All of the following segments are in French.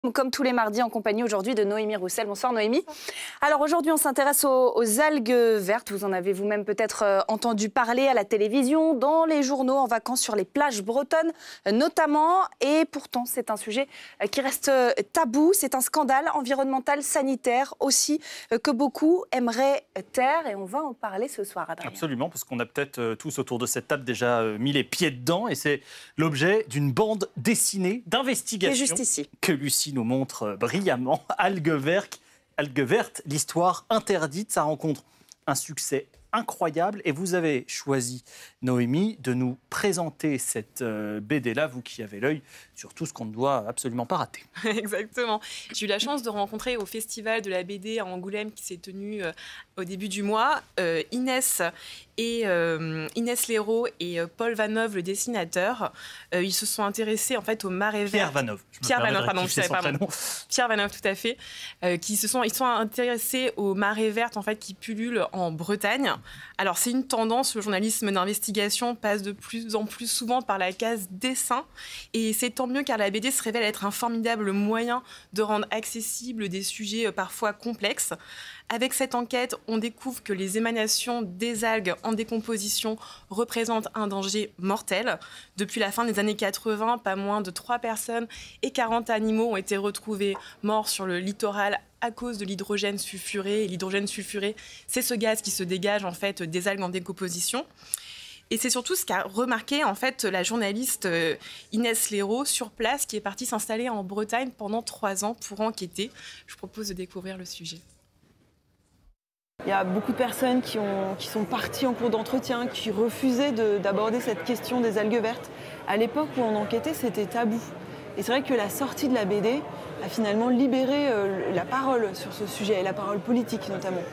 Comme tous les mardis, en compagnie aujourd'hui de Noémie Roussel. Bonsoir Noémie. Alors aujourd'hui, on s'intéresse aux algues vertes. Vous en avez vous-même peut-être entendu parler à la télévision, dans les journaux, en vacances, sur les plages bretonnes notamment. Et pourtant, c'est un sujet qui reste tabou. C'est un scandale environnemental, sanitaire aussi, que beaucoup aimeraient taire. Et on va en parler ce soir, Adrien. Absolument, parce qu'on a peut-être tous autour de cette table déjà mis les pieds dedans. Et c'est l'objet d'une bande dessinée d'investigation. C'est juste ici. Que Lucie nous montre brillamment. Algues vertes, l'histoire interdite. Ça rencontre un succès incroyable. Et vous avez choisi, Noémie, de nous présenter cette BD-là, vous qui avez l'œil sur tout ce qu'on ne doit absolument pas rater. Exactement. J'ai eu la chance de rencontrer au Festival de la BD à Angoulême qui s'est tenu au début du mois Inès Léraud et Paul Vanov, le dessinateur. Ils se sont intéressés en fait aux marées vertes. Pierre Vanov. Pierre Vanov, tout à fait. Ils sont intéressés aux marées vertes en fait qui pullulent en Bretagne. Alors c'est une tendance, le journalisme d'investigation passe de plus en plus souvent par la case dessin, et c'est tant mieux car la BD se révèle être un formidable moyen de rendre accessibles des sujets parfois complexes. Avec cette enquête, on découvre que les émanations des algues en décomposition représentent un danger mortel. Depuis la fin des années 80, pas moins de 3 personnes et 40 animaux ont été retrouvés morts sur le littoral à cause de l'hydrogène sulfuré. Et l'hydrogène sulfuré, c'est ce gaz qui se dégage en fait des algues en décomposition. Et c'est surtout ce qu'a remarqué en fait la journaliste Inès Léraud sur place, qui est partie s'installer en Bretagne pendant 3 ans pour enquêter. Je vous propose de découvrir le sujet. Il y a beaucoup de personnes qui sont parties en cours d'entretien, qui refusaient d'aborder cette question des algues vertes. À l'époque où on enquêtait, c'était tabou. Et c'est vrai que la sortie de la BD a finalement libéré la parole sur ce sujet, et la parole politique notamment.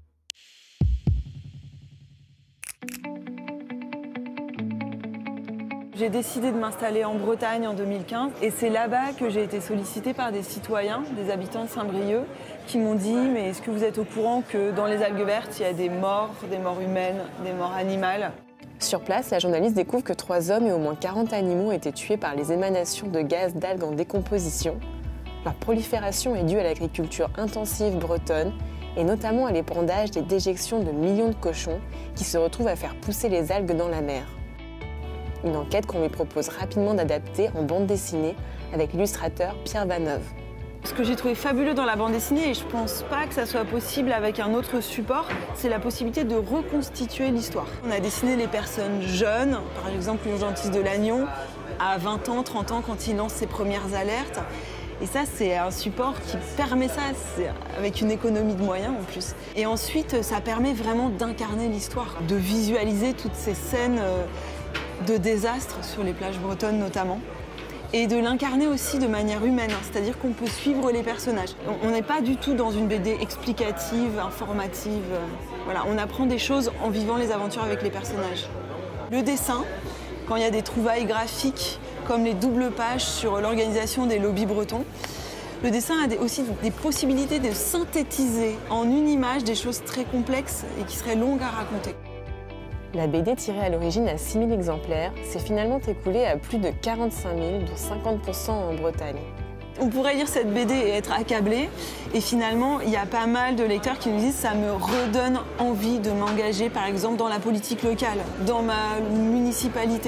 J'ai décidé de m'installer en Bretagne en 2015 et c'est là-bas que j'ai été sollicitée par des citoyens, des habitants de Saint-Brieuc, qui m'ont dit « Mais est-ce que vous êtes au courant que dans les algues vertes, il y a des morts humaines, des morts animales ?» Sur place, la journaliste découvre que 3 hommes et au moins 40 animaux ont été tués par les émanations de gaz d'algues en décomposition. Leur prolifération est due à l'agriculture intensive bretonne et notamment à l'épandage des déjections de millions de cochons qui se retrouvent à faire pousser les algues dans la mer. Une enquête qu'on lui propose rapidement d'adapter en bande dessinée avec l'illustrateur Pierre Vanov. Ce que j'ai trouvé fabuleux dans la bande dessinée, et je pense pas que ça soit possible avec un autre support, c'est la possibilité de reconstituer l'histoire. On a dessiné les personnes jeunes, par exemple l'urgentiste de Lannion, à 20 ans, 30 ans, quand il lance ses premières alertes. Et ça, c'est un support qui permet ça, avec une économie de moyens en plus. Et ensuite, ça permet vraiment d'incarner l'histoire, de visualiser toutes ces scènes de désastres sur les plages bretonnes notamment, et de l'incarner aussi de manière humaine, c'est-à-dire qu'on peut suivre les personnages. On n'est pas du tout dans une BD explicative, informative, voilà, on apprend des choses en vivant les aventures avec les personnages. Le dessin, quand il y a des trouvailles graphiques, comme les doubles pages sur l'organisation des lobbies bretons, le dessin a aussi des possibilités de synthétiser en une image des choses très complexes et qui seraient longues à raconter. La BD tirée à l'origine à 6 000 exemplaires s'est finalement écoulée à plus de 45 000, dont 50% en Bretagne. On pourrait lire cette BD et être accablé, et finalement, il y a pas mal de lecteurs qui nous disent « ça me redonne envie de m'engager, par exemple, dans la politique locale, dans ma municipalité ».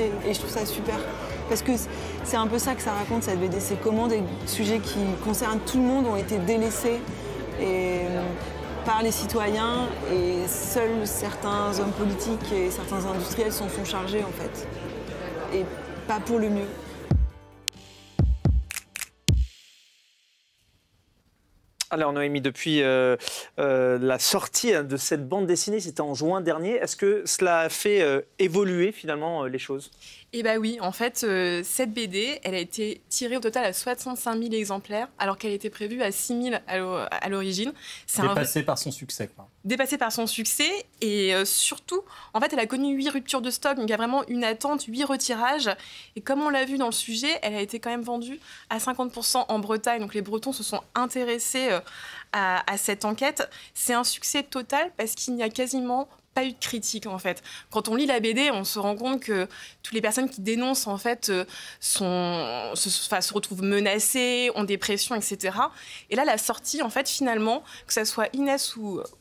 Et je trouve ça super, parce que c'est un peu ça que ça raconte, cette BD. C'est comment des sujets qui concernent tout le monde ont été délaissés par les citoyens, et seuls certains hommes politiques et certains industriels s'en sont chargés en fait, et pas pour le mieux. Alors Noémie, depuis la sortie de cette bande dessinée, c'était en juin dernier, est-ce que cela a fait évoluer finalement les choses ? Eh bien oui, en fait, cette BD, elle a été tirée au total à 65 000 exemplaires, alors qu'elle était prévue à 6 000 à l'origine. Dépassée par son succès, quoi. Dépassée par son succès, et surtout, en fait, elle a connu 8 ruptures de stock, donc il y a vraiment une attente, 8 retirages. Et comme on l'a vu dans le sujet, elle a été quand même vendue à 50% en Bretagne, donc les Bretons se sont intéressés à cette enquête. C'est un succès total parce qu'il n'y a quasiment pas eu de critique en fait. Quand on lit la BD, on se rend compte que toutes les personnes qui dénoncent en fait se retrouvent menacées, ont des pressions, etc. Et là, la sortie, en fait, finalement, que ça soit Inès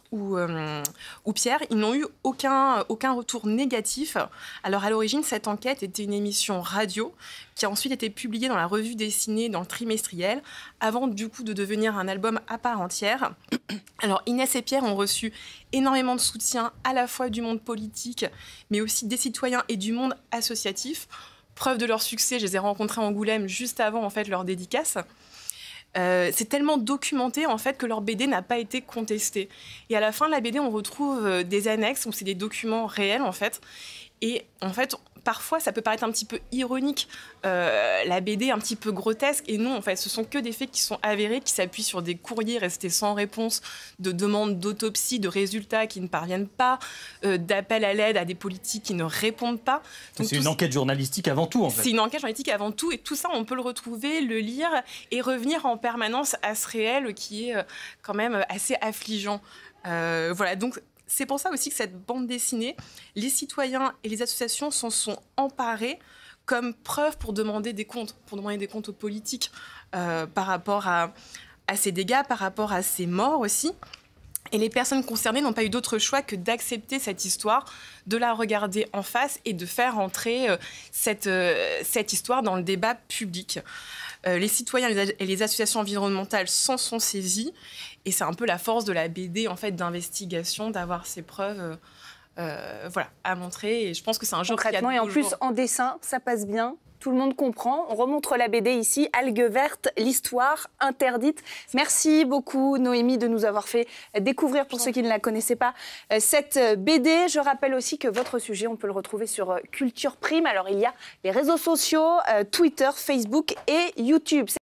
ou Pierre, ils n'ont eu aucun retour négatif. Alors à l'origine, cette enquête était une émission radio qui a ensuite été publiée dans la revue dessinée, dans le trimestriel, avant du coup de devenir un album à part entière. Alors Inès et Pierre ont reçu énormément de soutien à la fois du monde politique, mais aussi des citoyens et du monde associatif. Preuve de leur succès, je les ai rencontrés à Angoulême juste avant en fait leur dédicace. C'est tellement documenté en fait que leur BD n'a pas été contestée. Et à la fin de la BD, on retrouve des annexes où c'est des documents réels en fait. Et en fait, parfois, ça peut paraître un petit peu ironique, la BD un petit peu grotesque. Et non, en fait, ce sont que des faits qui sont avérés, qui s'appuient sur des courriers restés sans réponse, de demandes d'autopsie, de résultats qui ne parviennent pas, d'appels à l'aide à des politiques qui ne répondent pas. Donc, c'est une enquête journalistique avant tout, en fait. C'est une enquête journalistique avant tout. Et tout ça, on peut le retrouver, le lire et revenir en permanence à ce réel qui est quand même assez affligeant. Voilà, donc... C'est pour ça aussi que cette bande dessinée, les citoyens et les associations s'en sont emparés comme preuve pour demander des comptes aux politiques par rapport à ces dégâts, par rapport à ces morts aussi. Et les personnes concernées n'ont pas eu d'autre choix que d'accepter cette histoire, de la regarder en face et de faire entrer cette histoire dans le débat public. Les citoyens et les associations environnementales s'en sont saisis. Et c'est un peu la force de la BD, en fait, d'investigation, d'avoir ces preuves à montrer. Et je pense que c'est un genre concrètement, et en plus, en dessin, ça passe bien. Tout le monde comprend. On remontre la BD ici, Algues vertes, l'histoire interdite. Merci beaucoup, Noémie, de nous avoir fait découvrir, pour ceux qui ne la connaissaient pas, cette BD. Je rappelle aussi que votre sujet, on peut le retrouver sur Culture Prime. Alors, il y a les réseaux sociaux, Twitter, Facebook et YouTube.